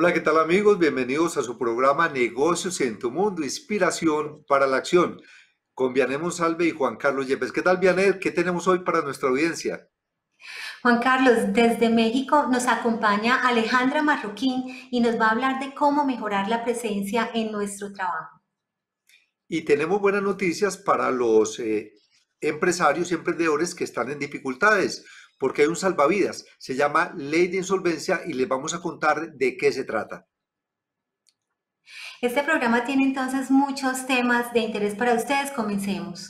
Hola, ¿qué tal amigos? Bienvenidos a su programa Negocios en tu Mundo, Inspiración para la Acción, con Vianey Monsalve y Juan Carlos Yepes. ¿Qué tal, Vianey? ¿Qué tenemos hoy para nuestra audiencia? Juan Carlos, desde México nos acompaña Alejandra Marroquín y nos va a hablar de cómo mejorar la presencia en nuestro trabajo. Y tenemos buenas noticias para los empresarios y emprendedores que están en dificultades, porque hay un salvavidas, se llama Ley de Insolvencia y les vamos a contar de qué se trata. Este programa tiene entonces muchos temas de interés para ustedes. Comencemos.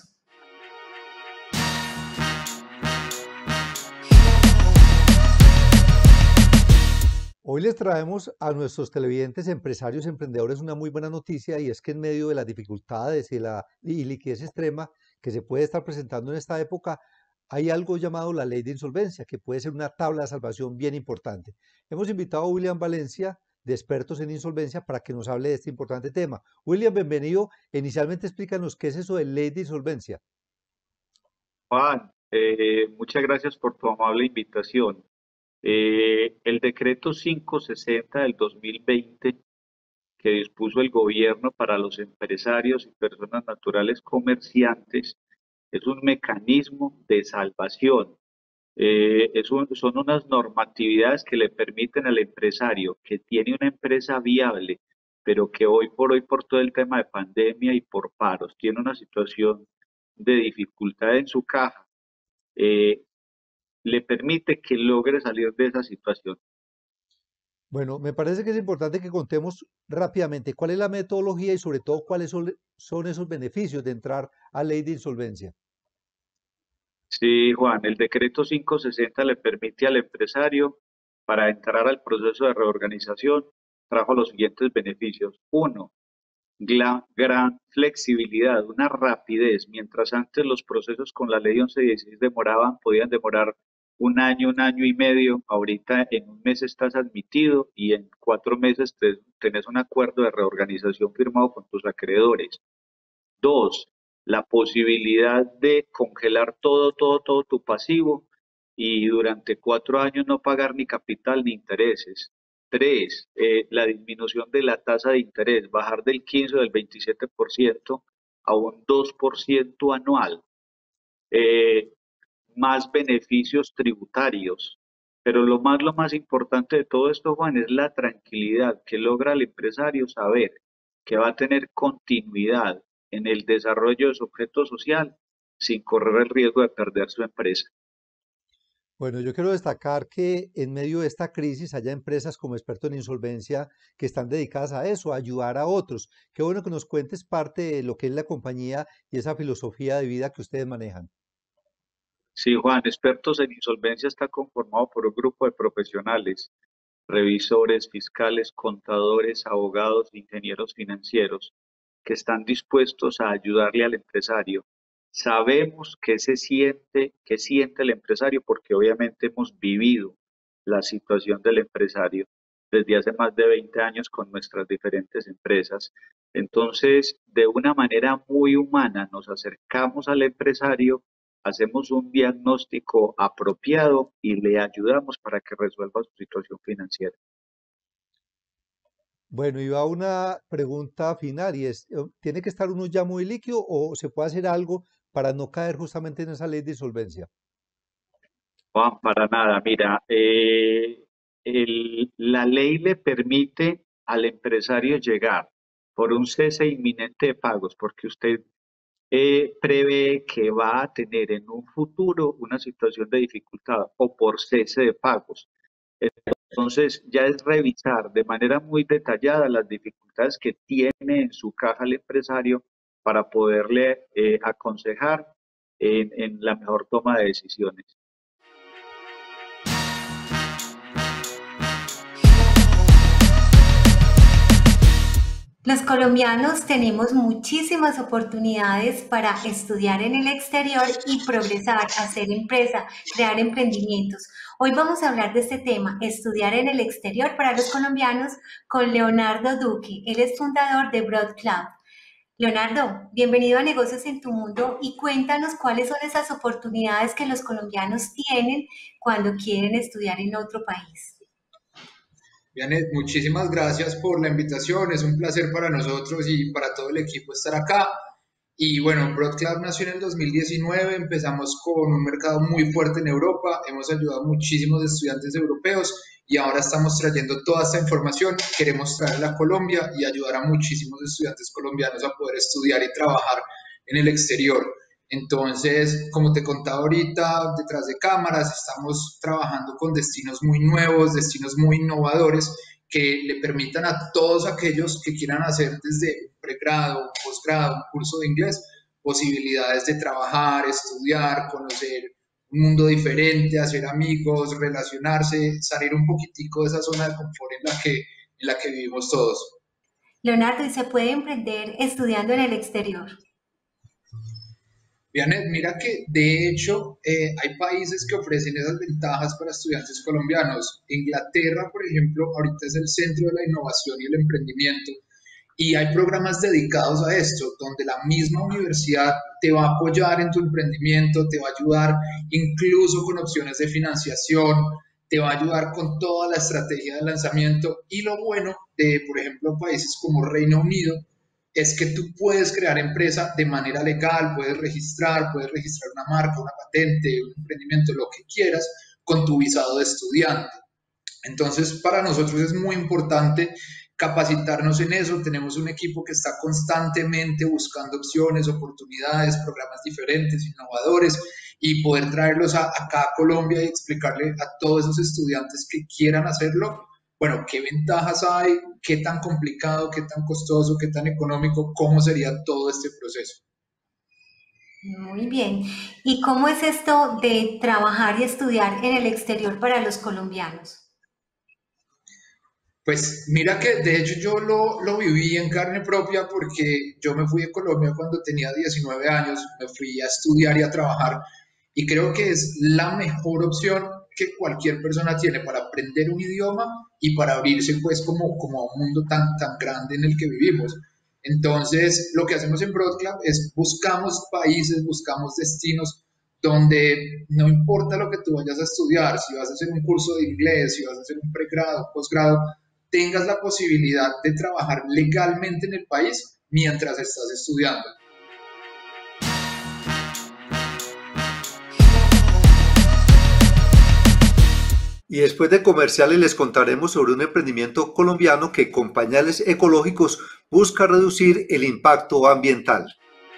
Hoy les traemos a nuestros televidentes, empresarios y emprendedores una muy buena noticia y es que en medio de las dificultades y liquidez extrema que se puede estar presentando en esta época, hay algo llamado la ley de insolvencia, que puede ser una tabla de salvación bien importante. Hemos invitado a William Valencia, de expertos en insolvencia, para que nos hable de este importante tema. William, bienvenido. Inicialmente explícanos qué es eso de ley de insolvencia. Juan, muchas gracias por tu amable invitación. El decreto 560 del 2020 que dispuso el gobierno para los empresarios y personas naturales comerciantes es un mecanismo de salvación. Son unas normatividades que le permiten al empresario que tiene una empresa viable, pero que hoy por hoy, por todo el tema de pandemia y por paros, tiene una situación de dificultad en su caja, eh, le permite que logre salir de esa situación. Bueno, me parece que es importante que contemos rápidamente cuál es la metodología y sobre todo cuáles son esos beneficios de entrar a ley de insolvencia. Sí, Juan, el decreto 560 le permite al empresario, para entrar al proceso de reorganización, trajo los siguientes beneficios. Uno, gran flexibilidad, una rapidez. Mientras antes los procesos con la ley 1116 podían demorar un año y medio, ahorita en un mes estás admitido y en 4 meses tenés un acuerdo de reorganización firmado con tus acreedores. Dos, la posibilidad de congelar todo tu pasivo y durante 4 años no pagar ni capital ni intereses. Tres, la disminución de la tasa de interés, bajar del 15 o del 27% a un 2% anual. Eh, Más beneficios tributarios. Pero lo más importante de todo esto, Juan, es la tranquilidad que logra el empresario saber que va a tener continuidad en el desarrollo de su objeto social sin correr el riesgo de perder su empresa. Bueno, yo quiero destacar que en medio de esta crisis haya empresas como experto en insolvencia que están dedicadas a eso, a ayudar a otros. Qué bueno que nos cuentes parte de lo que es la compañía y esa filosofía de vida que ustedes manejan. Sí, Juan, Expertos en Insolvencia está conformado por un grupo de profesionales, revisores, fiscales, contadores, abogados, ingenieros financieros, que están dispuestos a ayudarle al empresario. Sabemos qué siente el empresario, porque obviamente hemos vivido la situación del empresario desde hace más de 20 años con nuestras diferentes empresas. Entonces, de una manera muy humana, nos acercamos al empresario, hacemos un diagnóstico apropiado y le ayudamos para que resuelva su situación financiera. Bueno, y va una pregunta final y es, ¿tiene que estar uno ya muy líquido o se puede hacer algo para no caer justamente en esa ley de insolvencia? Juan, para nada, mira, la ley le permite al empresario llegar por un cese inminente de pagos, porque usted prevé que va a tener en un futuro una situación de dificultad o por cese de pagos. Entonces, ya es revisar de manera muy detallada las dificultades que tiene en su caja el empresario para poderle aconsejar en la mejor toma de decisiones. Los colombianos tenemos muchísimas oportunidades para estudiar en el exterior y progresar, hacer empresa, crear emprendimientos. Hoy vamos a hablar de este tema, estudiar en el exterior para los colombianos, con Leonardo Duque. Él es fundador de Broad Club. Leonardo, bienvenido a Negocios en tu Mundo y cuéntanos cuáles son esas oportunidades que los colombianos tienen cuando quieren estudiar en otro país. Vianet, muchísimas gracias por la invitación. Es un placer para nosotros y para todo el equipo estar acá. Y bueno, BroadCloud nació en el 2019, empezamos con un mercado muy fuerte en Europa, hemos ayudado a muchísimos estudiantes europeos y ahora estamos trayendo toda esta información, queremos traerla a Colombia y ayudar a muchísimos estudiantes colombianos a poder estudiar y trabajar en el exterior. Entonces, como te contaba ahorita, detrás de cámaras, estamos trabajando con destinos muy nuevos, destinos muy innovadores que le permitan a todos aquellos que quieran hacer desde un pregrado, un posgrado, un curso de inglés, posibilidades de trabajar, estudiar, conocer un mundo diferente, hacer amigos, relacionarse, salir un poquitico de esa zona de confort en la que vivimos todos. Leonardo, ¿y se puede emprender estudiando en el exterior? Vianet, mira que de hecho hay países que ofrecen esas ventajas para estudiantes colombianos. Inglaterra, por ejemplo, ahorita es el centro de la innovación y el emprendimiento y hay programas dedicados a esto, donde la misma universidad te va a apoyar en tu emprendimiento, te va a ayudar incluso con opciones de financiación, te va a ayudar con toda la estrategia de lanzamiento. Y lo bueno de, por ejemplo, países como Reino Unido, es que tú puedes crear empresa de manera legal, puedes registrar una marca, una patente, un emprendimiento, lo que quieras, con tu visado de estudiante. Entonces, para nosotros es muy importante capacitarnos en eso. Tenemos un equipo que está constantemente buscando opciones, oportunidades, programas diferentes, innovadores y poder traerlos acá a Colombia y explicarle a todos esos estudiantes que quieran hacerlo, bueno, qué ventajas hay, qué tan complicado, qué tan costoso, qué tan económico, cómo sería todo este proceso. Muy bien. ¿Y cómo es esto de trabajar y estudiar en el exterior para los colombianos? Pues mira que de hecho yo lo viví en carne propia porque yo me fui de Colombia cuando tenía 19 años, me fui a estudiar y a trabajar y creo que es la mejor opción que cualquier persona tiene para aprender un idioma y para abrirse pues como a un mundo tan grande en el que vivimos. Entonces lo que hacemos en BroadClub es buscamos países, buscamos destinos donde no importa lo que tú vayas a estudiar, si vas a hacer un curso de inglés, si vas a hacer un pregrado, un posgrado, tengas la posibilidad de trabajar legalmente en el país mientras estás estudiando. Y después de comerciales les contaremos sobre un emprendimiento colombiano que con pañales ecológicos busca reducir el impacto ambiental.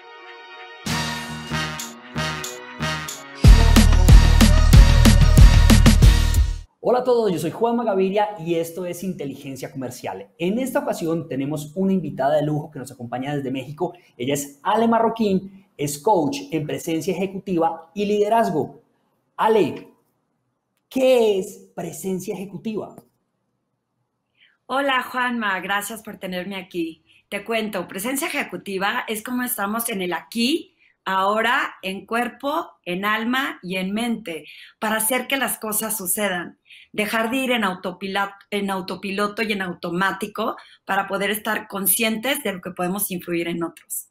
Hola a todos, yo soy Juanma Gaviria y esto es Inteligencia Comercial. En esta ocasión tenemos una invitada de lujo que nos acompaña desde México. Ella es Ale Marroquín, es coach en presencia ejecutiva y liderazgo. Ale, ¿qué es presencia ejecutiva? Hola Juanma, gracias por tenerme aquí. Te cuento, presencia ejecutiva es como estamos en el aquí, ahora, en cuerpo, en alma y en mente, para hacer que las cosas sucedan. Dejar de ir en autopiloto y en automático para poder estar conscientes de lo que podemos influir en otros.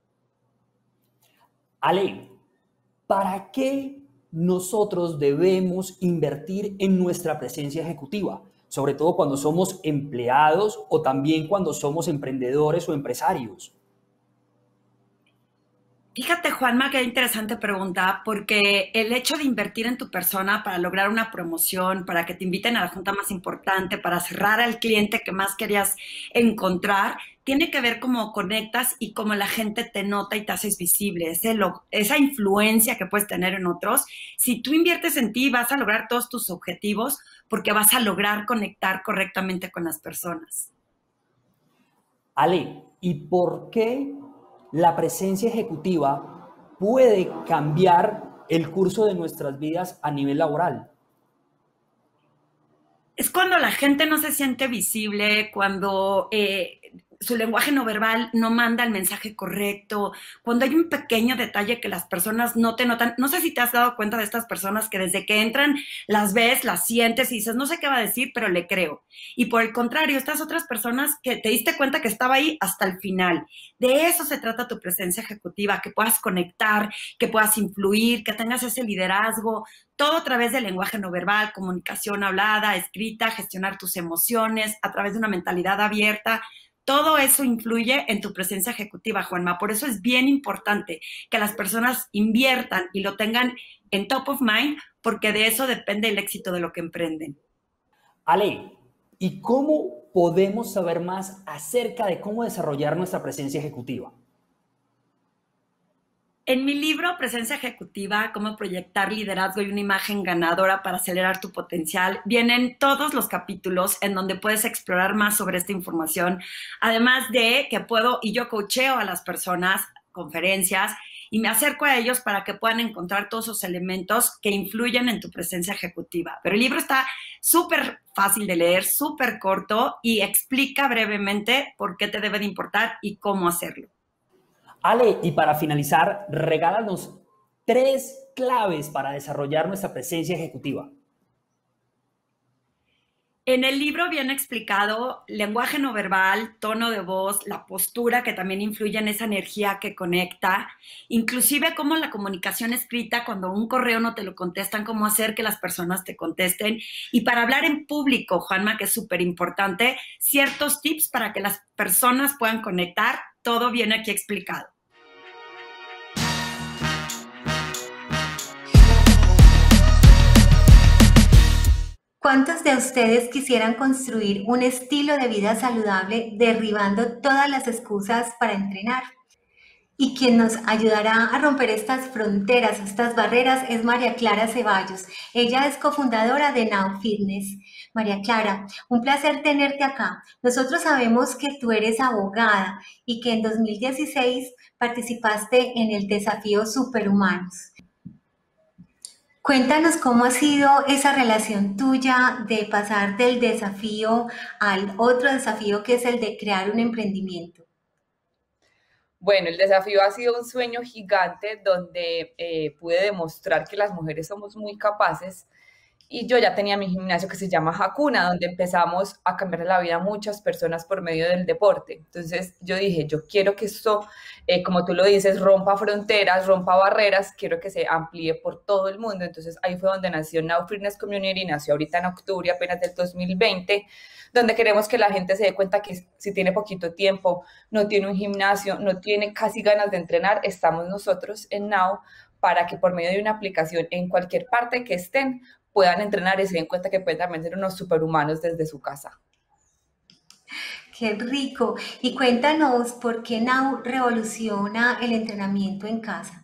Ale, ¿para qué nosotros debemos invertir en nuestra presencia ejecutiva? Sobre todo cuando somos empleados o también cuando somos emprendedores o empresarios. Fíjate, Juanma, qué interesante pregunta, porque el hecho de invertir en tu persona para lograr una promoción, para que te inviten a la junta más importante, para cerrar al cliente que más querías encontrar, tiene que ver cómo conectas y cómo la gente te nota y te haces visible, esa influencia que puedes tener en otros. Si tú inviertes en ti, vas a lograr todos tus objetivos porque vas a lograr conectar correctamente con las personas. Ale, ¿y por qué la presencia ejecutiva puede cambiar el curso de nuestras vidas a nivel laboral? Es cuando la gente no se siente visible, cuando su lenguaje no verbal no manda el mensaje correcto, cuando hay un pequeño detalle que las personas no te notan. No sé si te has dado cuenta de estas personas que desde que entran las ves, las sientes y dices, no sé qué va a decir, pero le creo. Y por el contrario, estas otras personas que te diste cuenta que estaba ahí hasta el final. De eso se trata tu presencia ejecutiva, que puedas conectar, que puedas influir, que tengas ese liderazgo, todo a través del lenguaje no verbal, comunicación hablada, escrita, gestionar tus emociones, a través de una mentalidad abierta. Todo eso influye en tu presencia ejecutiva, Juanma. Por eso es bien importante que las personas inviertan y lo tengan en top of mind, porque de eso depende el éxito de lo que emprenden. Ale, ¿y cómo podemos saber más acerca de cómo desarrollar nuestra presencia ejecutiva? En mi libro Presencia Ejecutiva, cómo proyectar liderazgo y una imagen ganadora para acelerar tu potencial, vienen todos los capítulos en donde puedes explorar más sobre esta información. Además de que yo coacheo a las personas, conferencias, y me acerco a ellos para que puedan encontrar todos esos elementos que influyen en tu presencia ejecutiva. Pero el libro está súper fácil de leer, súper corto y explica brevemente por qué te debe de importar y cómo hacerlo. Ale, y para finalizar, regálanos 3 claves para desarrollar nuestra presencia ejecutiva. En el libro viene explicado lenguaje no verbal, tono de voz, la postura que también influye en esa energía que conecta, inclusive cómo la comunicación escrita, cuando un correo no te lo contestan, cómo hacer que las personas te contesten. Y para hablar en público, Juanma, que es súper importante, ciertos tips para que las personas puedan conectar, todo viene aquí explicado. ¿Cuántos de ustedes quisieran construir un estilo de vida saludable derribando todas las excusas para entrenar? Y quien nos ayudará a romper estas fronteras, estas barreras, es María Clara Ceballos. Ella es cofundadora de Now Fitness. María Clara, un placer tenerte acá. Nosotros sabemos que tú eres abogada y que en 2016 participaste en el desafío Superhumanos. Cuéntanos cómo ha sido esa relación tuya de pasar del desafío al otro desafío que es el de crear un emprendimiento. Bueno, el desafío ha sido un sueño gigante donde pude demostrar que las mujeres somos muy capaces y yo ya tenía mi gimnasio que se llama Hakuna, donde empezamos a cambiar la vida a muchas personas por medio del deporte. Entonces yo dije, yo quiero que esto, como tú lo dices, rompa fronteras, rompa barreras, quiero que se amplíe por todo el mundo. Entonces ahí fue donde nació Now Fitness Community, nació ahorita en octubre apenas del 2020, donde queremos que la gente se dé cuenta que si tiene poquito tiempo, no tiene un gimnasio, no tiene casi ganas de entrenar, estamos nosotros en Now para que por medio de una aplicación en cualquier parte que estén, puedan entrenar y se den cuenta que pueden también ser unos superhumanos desde su casa. ¡Qué rico! Y cuéntanos por qué Now revoluciona el entrenamiento en casa.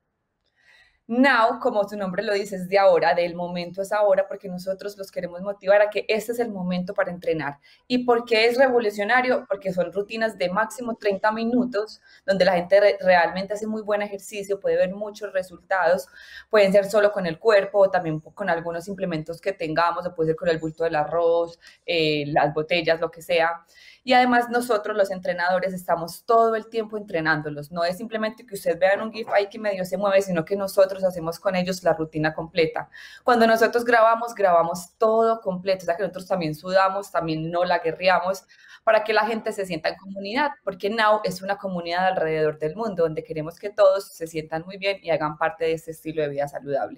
Now, como su nombre lo dice, es de ahora, del momento es ahora, porque nosotros los queremos motivar a que este es el momento para entrenar. ¿Y por qué es revolucionario? Porque son rutinas de máximo 30 minutos, donde la gente realmente hace muy buen ejercicio, puede ver muchos resultados, pueden ser solo con el cuerpo o también con algunos implementos que tengamos, o puede ser con el bulto del arroz, las botellas, lo que sea. Y además nosotros los entrenadores estamos todo el tiempo entrenándolos. No es simplemente que ustedes vean un GIF ahí que medio se mueve, sino que nosotros hacemos con ellos la rutina completa. Cuando nosotros grabamos todo completo. O sea que nosotros también sudamos, también no la guerreamos para que la gente se sienta en comunidad. Porque Now es una comunidad alrededor del mundo donde queremos que todos se sientan muy bien y hagan parte de este estilo de vida saludable.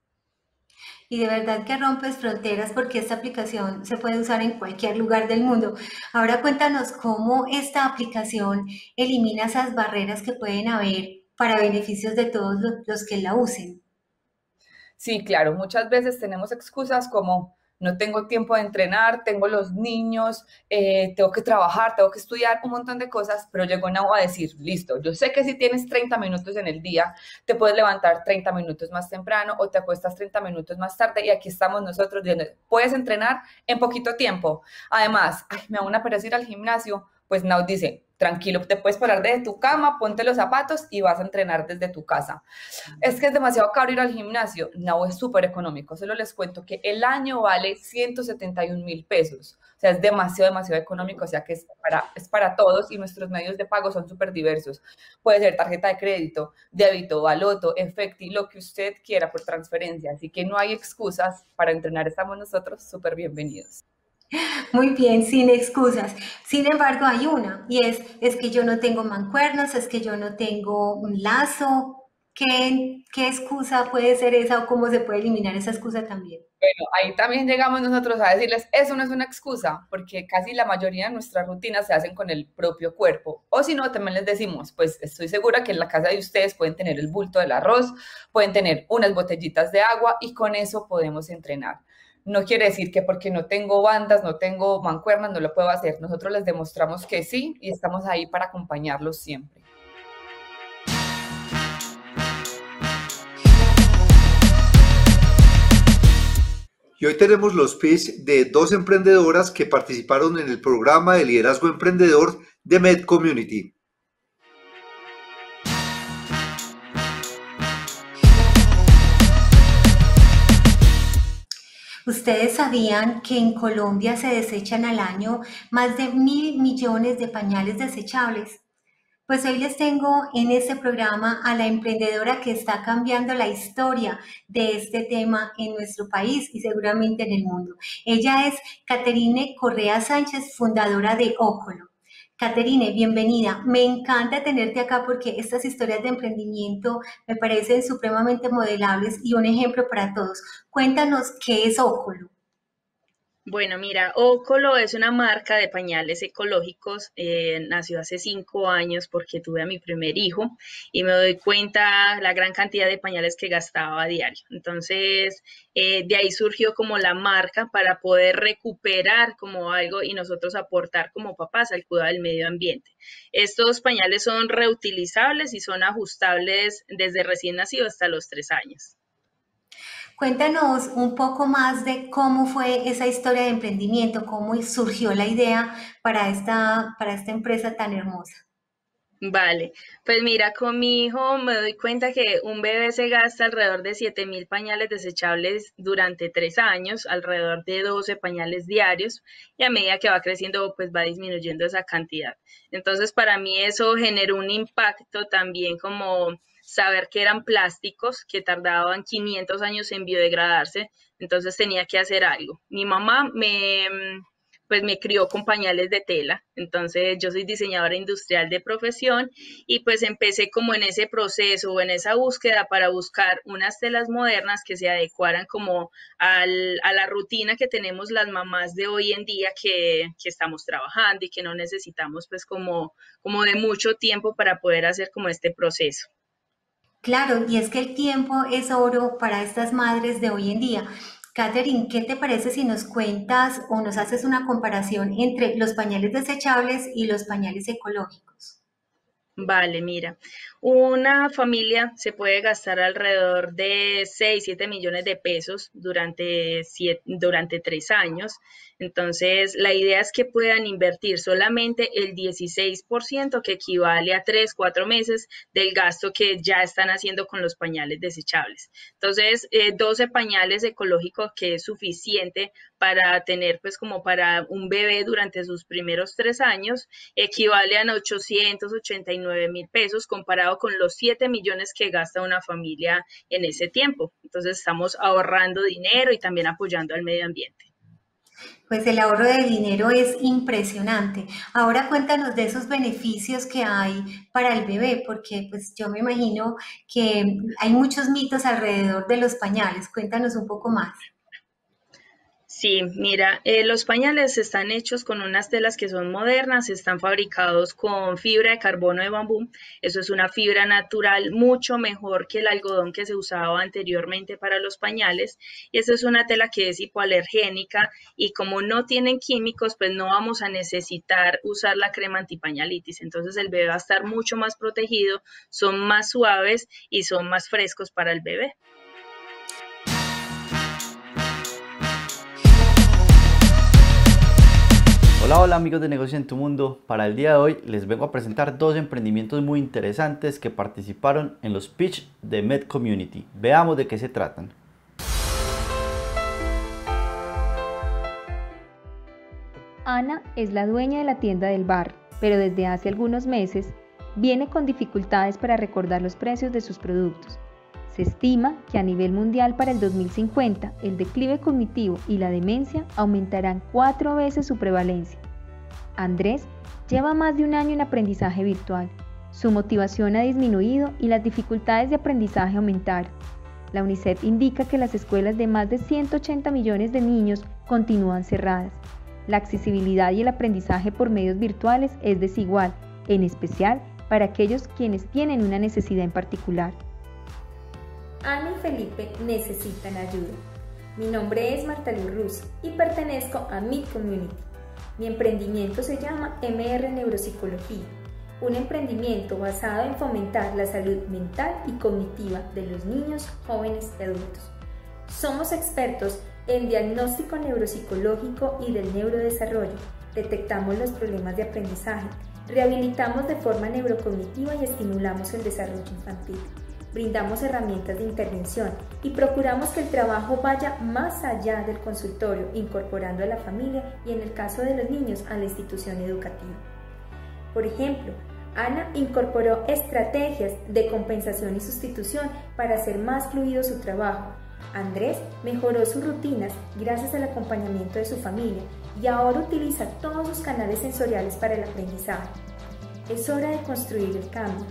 Y de verdad que rompes fronteras porque esta aplicación se puede usar en cualquier lugar del mundo. Ahora cuéntanos cómo esta aplicación elimina esas barreras que pueden haber para beneficios de todos los que la usen. Sí, claro, muchas veces tenemos excusas como no tengo tiempo de entrenar, tengo los niños, tengo que trabajar, tengo que estudiar, un montón de cosas, pero llegó Now a decir, listo, yo sé que si tienes 30 minutos en el día, te puedes levantar 30 minutos más temprano o te acuestas 30 minutos más tarde y aquí estamos nosotros, puedes entrenar en poquito tiempo. Además, me da una pereza ir al gimnasio, pues Now dice, tranquilo, te puedes parar desde tu cama, ponte los zapatos y vas a entrenar desde tu casa. Es que es demasiado caro ir al gimnasio. Now es súper económico. Solo les cuento que el año vale 171,000 pesos. O sea, es demasiado, demasiado económico, o sea que es para todos y nuestros medios de pago son súper diversos. Puede ser tarjeta de crédito, débito, baloto, efecti, lo que usted quiera por transferencia, así que no hay excusas para entrenar, estamos nosotros súper bienvenidos. Muy bien, sin excusas. Sin embargo, hay una, y es que yo no tengo mancuernas, es que yo no tengo un lazo. ¿Qué excusa puede ser esa o cómo se puede eliminar esa excusa también? Bueno, ahí también llegamos nosotros a decirles, eso no es una excusa, porque casi la mayoría de nuestras rutinas se hacen con el propio cuerpo. O si no, también les decimos, pues estoy segura que en la casa de ustedes pueden tener el bulto del arroz, pueden tener unas botellitas de agua y con eso podemos entrenar. No quiere decir que porque no tengo bandas, no tengo mancuernas, no lo puedo hacer. Nosotros les demostramos que sí y estamos ahí para acompañarlos siempre. Y hoy tenemos los pitch de dos emprendedoras que participaron en el programa de liderazgo emprendedor de Med Community. ¿Ustedes sabían que en Colombia se desechan al año más de 1.000 millones de pañales desechables? Pues hoy les tengo en este programa a la emprendedora que está cambiando la historia de este tema en nuestro país y seguramente en el mundo. Ella es Caterine Correa Sánchez, fundadora de Ócolo. Caterine, bienvenida. Me encanta tenerte acá porque estas historias de emprendimiento me parecen supremamente modelables y un ejemplo para todos. Cuéntanos qué es Ócolo. Bueno, mira, Ócolo es una marca de pañales ecológicos. Nació hace 5 años porque tuve a mi primer hijo y me doy cuenta la gran cantidad de pañales que gastaba a diario. Entonces, de ahí surgió como la marca para poder recuperar como algo y nosotros aportar como papás al cuidado del medio ambiente. Estos pañales son reutilizables y son ajustables desde recién nacido hasta los 3 años. Cuéntanos un poco más de cómo fue esa historia de emprendimiento, cómo surgió la idea para esta empresa tan hermosa. Vale, pues mira, con mi hijo me doy cuenta que un bebé se gasta alrededor de 7.000 pañales desechables durante 3 años, alrededor de 12 pañales diarios, y a medida que va creciendo, pues va disminuyendo esa cantidad. Entonces, para mí eso generó un impacto también como saber que eran plásticos que tardaban 500 años en biodegradarse, entonces tenía que hacer algo. Mi mamá pues me crió con pañales de tela, entonces yo soy diseñadora industrial de profesión y pues empecé como en ese proceso o en esa búsqueda para buscar unas telas modernas que se adecuaran como a la rutina que tenemos las mamás de hoy en día que estamos trabajando y que no necesitamos pues como de mucho tiempo para poder hacer como este proceso. Claro, y es que el tiempo es oro para estas madres de hoy en día. Catherine, ¿qué te parece si nos cuentas o nos haces una comparación entre los pañales desechables y los pañales ecológicos? Vale, mira, una familia se puede gastar alrededor de 6, 7 millones de pesos durante 3 años. Entonces, la idea es que puedan invertir solamente el 16%, que equivale a 3, 4 meses del gasto que ya están haciendo con los pañales desechables. Entonces, 12 pañales ecológicos, que es suficiente para tener, pues, como para un bebé durante sus primeros 3 años, equivale a 889.000 pesos comparado con los 7 millones que gasta una familia en ese tiempo. Entonces, estamos ahorrando dinero y también apoyando al medio ambiente. Pues el ahorro de dinero es impresionante. Ahora cuéntanos de esos beneficios que hay para el bebé, porque pues yo me imagino que hay muchos mitos alrededor de los pañales. Cuéntanos un poco más. Sí, mira, los pañales están hechos con unas telas que son modernas, están fabricados con fibra de carbono de bambú. Eso es una fibra natural mucho mejor que el algodón que se usaba anteriormente para los pañales. Y esa es una tela que es hipoalergénica y como no tienen químicos, pues no vamos a necesitar usar la crema antipañalitis. Entonces el bebé va a estar mucho más protegido, son más suaves y son más frescos para el bebé. Hola amigos de Negocio en tu Mundo, para el día de hoy les vengo a presentar dos emprendimientos muy interesantes que participaron en los pitch de Med Community. Veamos de qué se tratan. Ana es la dueña de la tienda del barrio, pero desde hace algunos meses viene con dificultades para recordar los precios de sus productos. Se estima que a nivel mundial para el 2050 el declive cognitivo y la demencia aumentarán 4 veces su prevalencia. Andrés lleva más de un año en aprendizaje virtual. Su motivación ha disminuido y las dificultades de aprendizaje aumentaron. La UNICEF indica que las escuelas de más de 180 millones de niños continúan cerradas. La accesibilidad y el aprendizaje por medios virtuales es desigual, en especial para aquellos quienes tienen una necesidad en particular. Ana y Felipe necesitan ayuda. Mi nombre es Marta Luz Ruz y pertenezco a Med Community. Mi emprendimiento se llama MR Neuropsicología, un emprendimiento basado en fomentar la salud mental y cognitiva de los niños, jóvenes y adultos. Somos expertos en diagnóstico neuropsicológico y del neurodesarrollo. Detectamos los problemas de aprendizaje, rehabilitamos de forma neurocognitiva y estimulamos el desarrollo infantil. Brindamos herramientas de intervención y procuramos que el trabajo vaya más allá del consultorio, incorporando a la familia y, en el caso de los niños, a la institución educativa. Por ejemplo, Ana incorporó estrategias de compensación y sustitución para hacer más fluido su trabajo. Andrés mejoró sus rutinas gracias al acompañamiento de su familia y ahora utiliza todos sus canales sensoriales para el aprendizaje. Es hora de construir el cambio.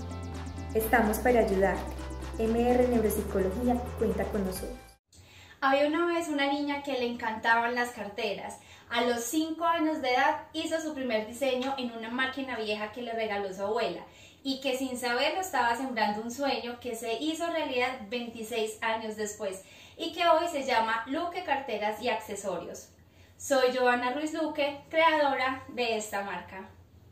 Estamos para ayudarte. MR Neuropsicología cuenta con nosotros. Había una vez una niña que le encantaban las carteras. A los 5 años de edad hizo su primer diseño en una máquina vieja que le regaló su abuela y que sin saberlo estaba sembrando un sueño que se hizo realidad 26 años después y que hoy se llama Luque Carteras y Accesorios. Soy Joana Ruiz Luque, creadora de esta marca.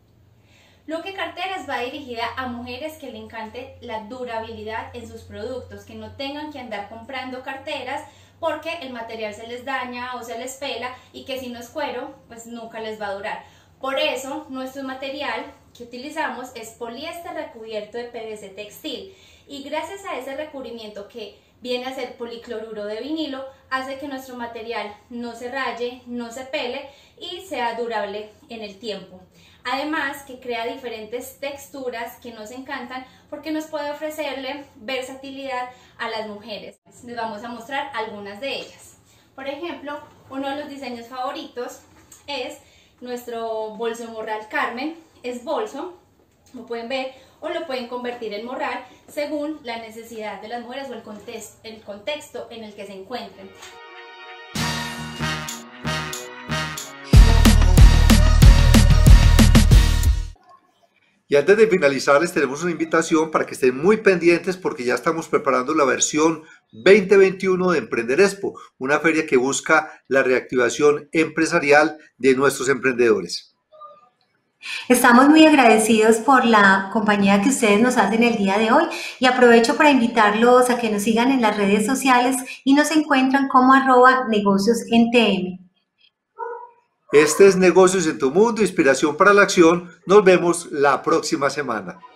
Luque Carteras va dirigida a mujeres que le encante la durabilidad en sus productos, que no tengan que andar comprando carteras porque el material se les daña o se les pela y que si no es cuero, pues nunca les va a durar. Por eso, nuestro material que utilizamos es poliéster recubierto de PVC textil y gracias a ese recubrimiento que viene a ser policloruro de vinilo, hace que nuestro material no se raye, no se pele y sea durable en el tiempo. Además que crea diferentes texturas que nos encantan porque nos puede ofrecerle versatilidad a las mujeres. Les vamos a mostrar algunas de ellas. Por ejemplo, uno de los diseños favoritos es nuestro bolso morral Carmen. Es bolso, como pueden ver, o lo pueden convertir en morral según la necesidad de las mujeres o el contexto en el que se encuentren. Y antes de finalizar, les tenemos una invitación para que estén muy pendientes porque ya estamos preparando la versión 2021 de Emprender Expo, una feria que busca la reactivación empresarial de nuestros emprendedores. Estamos muy agradecidos por la compañía que ustedes nos hacen el día de hoy y aprovecho para invitarlos a que nos sigan en las redes sociales y nos encuentran como @negociosntm. Este es Negocios en tu Mundo, inspiración para la acción. Nos vemos la próxima semana.